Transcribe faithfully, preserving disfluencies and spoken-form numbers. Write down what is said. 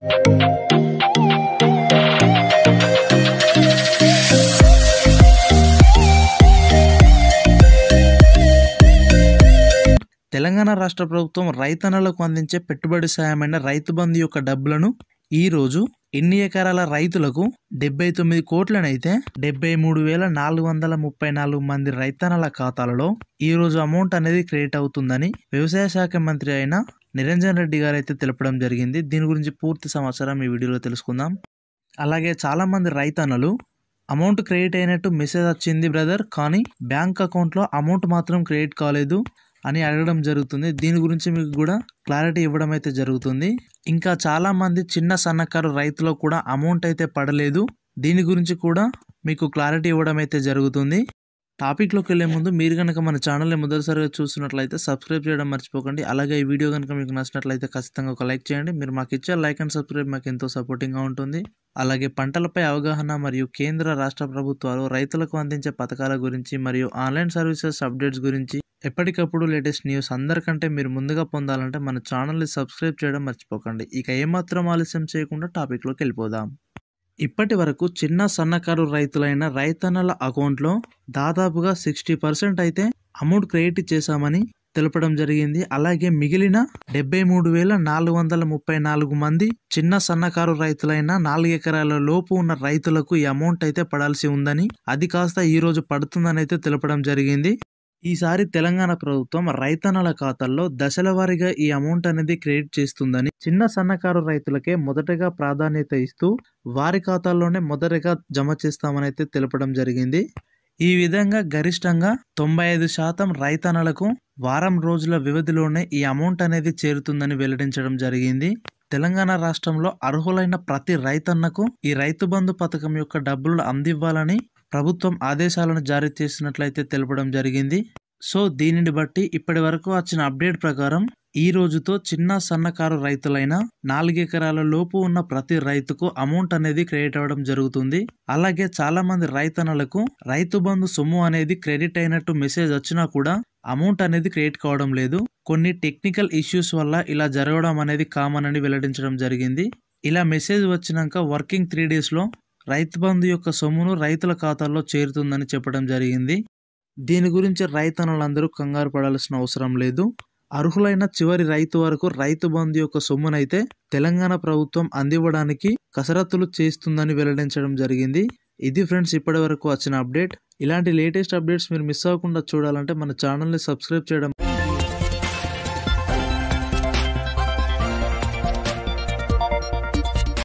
తెలంగాణ రాష్ట్ర ప్రభుత్వం రైతన్నలకు అందించే పెట్టుబడి సాయమైన రైతు బంధు యొక్క డబ్బులను ఈ రోజు ఎన్ని ఎకరాల రైతులకు డెబ్బై తొమ్మిది కోట్లనైతే డెబ్బై మూడు వేల నాలుగు వందల ముప్పై నాలుగు మంది రైతన్నల ఖాతాలలో ఈ రోజు అమౌంట్ అనేది క్రెడిట్ అవుతుందని వ్యవసాయ శాఖ మంత్రి అయిన నిరంజన్ రెడ్డి గారు అయితే తెలపడం జరిగింది. దీని గురించి పూర్తి సమాచారం ఈ వీడియోలో తెలుసుకుందాం. అలాగే చాలా మంది రైతన్నలు అమౌంట్ క్రెడిట్ అయినట్టు మెసేజ్ వచ్చింది బ్రదర్, కానీ బ్యాంక్ అకౌంట్లో అమౌంట్ మాత్రం క్రెడిట్ కాలేదు అని అడగడం జరుగుతుంది. దీని గురించి మీకు కూడా క్లారిటీ ఇవ్వడం అయితే జరుగుతుంది. ఇంకా చాలా మంది చిన్న సన్నకారు రైతులకు కూడా అమౌంట్ అయితే పడలేదు. దీని గురించి కూడా మీకు క్లారిటీ ఇవ్వడం అయితే జరుగుతుంది. టాపిక్లోకి వెళ్ళే ముందు మీరు కనుక మన ఛానల్ని మొదటిసారిగా చూస్తున్నట్లయితే సబ్స్క్రైబ్ చేయడం మర్చిపోకండి. అలాగే ఈ వీడియో కనుక మీకు నచ్చినట్లయితే ఖచ్చితంగా ఒక లైక్ చేయండి. మీరు మాకు ఇచ్చే లైక్ అండ్ సబ్స్క్రైబ్ మాకు ఎంతో సపోర్టింగ్గా ఉంటుంది. అలాగే పంటలపై అవగాహన మరియు కేంద్ర రాష్ట్ర ప్రభుత్వాలు రైతులకు అందించే పథకాల గురించి మరియు ఆన్లైన్ సర్వీసెస్ అప్డేట్స్ గురించి ఎప్పటికప్పుడు లేటెస్ట్ న్యూస్ అందరికంటే మీరు ముందుగా పొందాలంటే మన ఛానల్ని సబ్స్క్రైబ్ చేయడం మర్చిపోకండి. ఇక ఏమాత్రం ఆలస్యం చేయకుండా టాపిక్లోకి వెళ్ళిపోదాం. ఇప్పటి వరకు చిన్న సన్నకారు రైతులైన రైతన్నల అకౌంట్లో దాదాపుగా సిక్స్టీ పర్సెంట్ అయితే అమౌంట్ క్రెడిట్ చేశామని తెలపడం జరిగింది. అలాగే మిగిలిన డెబ్బై మూడు వేల నాలుగు వందల ముప్పై నాలుగు మంది చిన్న సన్నకారు రైతులైన నాలుగు ఎకరాల లోపు ఉన్న రైతులకు ఈ అమౌంట్ అయితే పడాల్సి ఉందని, అది కాస్త ఈ రోజు పడుతుందని అయితే తెలపడం జరిగింది. ఈసారి తెలంగాణ ప్రభుత్వం రైతన్నల ఖాతాల్లో దశల వారీగా ఈ అమౌంట్ అనేది క్రెడిట్ చేస్తుందని, చిన్న సన్నకారు రైతులకే మొదటగా ప్రాధాన్యత ఇస్తూ వారి ఖాతాల్లోనే మొదటగా జమ చేస్తామని అయితే తెలపడం జరిగింది. ఈ విధంగా గరిష్టంగా తొంభై ఐదు శాతం రైతన్నలకు వారం రోజుల వ్యవధిలోనే ఈ అమౌంట్ అనేది చేరుతుందని వెల్లడించడం జరిగింది. తెలంగాణ రాష్ట్రంలో అర్హులైన ప్రతి రైతన్నకు ఈ రైతు బంధు పథకం యొక్క డబ్బులు అందివ్వాలని ప్రభుత్వం ఆదేశాలను జారీ చేసినట్లయితే తెలపడం జరిగింది. సో దీనిని బట్టి ఇప్పటి వరకు వచ్చిన అప్డేట్ ప్రకారం ఈ రోజుతో చిన్న సన్నకారు రైతులైన నాలుగు ఎకరాల లోపు ఉన్న ప్రతి రైతుకు అమౌంట్ అనేది క్రెడిట్ అవ్వడం జరుగుతుంది. అలాగే చాలా మంది రైతన్నలకు రైతు బంధు సొమ్ము అనేది క్రెడిట్ అయినట్టు మెసేజ్ వచ్చినా కూడా అమౌంట్ అనేది క్రెడిట్ కావడం లేదు. కొన్ని టెక్నికల్ ఇష్యూస్ వల్ల ఇలా జరగడం అనేది కామన్ అని వెల్లడించడం జరిగింది. ఇలా మెసేజ్ వచ్చినాక వర్కింగ్ త్రీ డేస్ లో రైతు బంధు యొక్క సొమ్మును రైతుల ఖాతాల్లో చేరుతుందని చెప్పడం జరిగింది. దీని గురించి రైతన్నలందరూ కంగారు పడాల్సిన అవసరం లేదు. అర్హులైన చివరి రైతు వరకు రైతు బంధు యొక్క సొమ్మునైతే తెలంగాణ ప్రభుత్వం అందివ్వడానికి కసరత్తులు చేస్తుందని వెల్లడించడం జరిగింది. ఇది ఫ్రెండ్స్ ఇప్పటి వరకు వచ్చిన అప్డేట్. ఇలాంటి లేటెస్ట్ అప్డేట్స్ మీరు మిస్ అవ్వకుండా చూడాలంటే మన ఛానల్ని సబ్స్క్రైబ్ చేయడం